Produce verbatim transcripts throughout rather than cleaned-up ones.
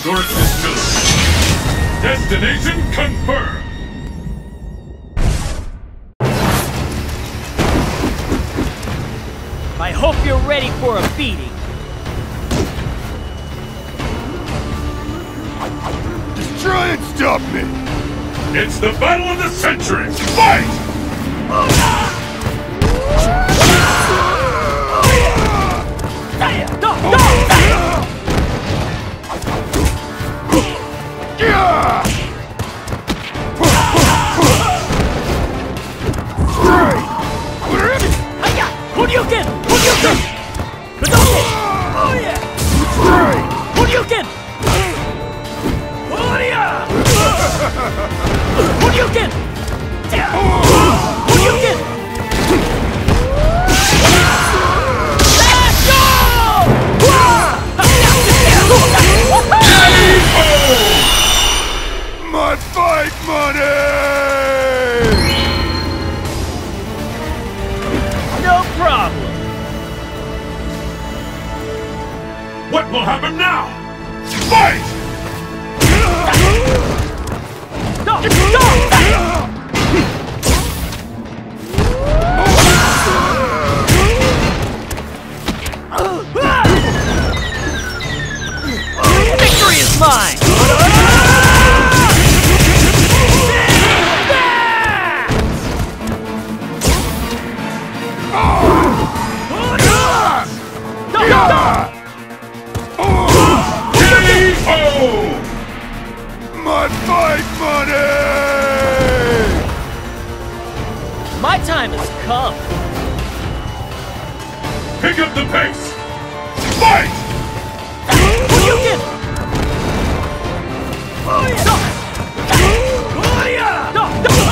Source distillery. Destination confirmed. I hope you're ready for a beating. Just try and stop me! It's the battle of the century! Fight! Hadouken! Hadouken! Hadouken! Oh yeah! Hadouken! Hadouken! Hadouken! Let's go! My fight money! No problem. What will happen now? Fight! Go! Go! Victory is mine! My fight money! My time has come. Pick up the pace! Fight! Hadouken! Oh yeah! No! Oh yeah! No!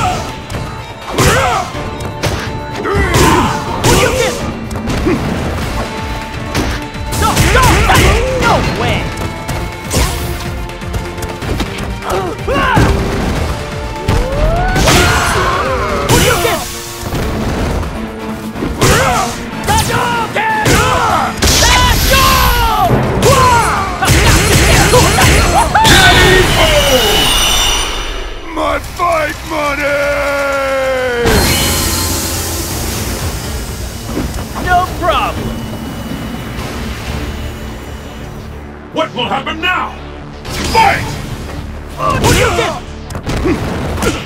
No! Hadouken! No! No! No way! My fight money! No problem. What will happen now? Fight! Hadouken!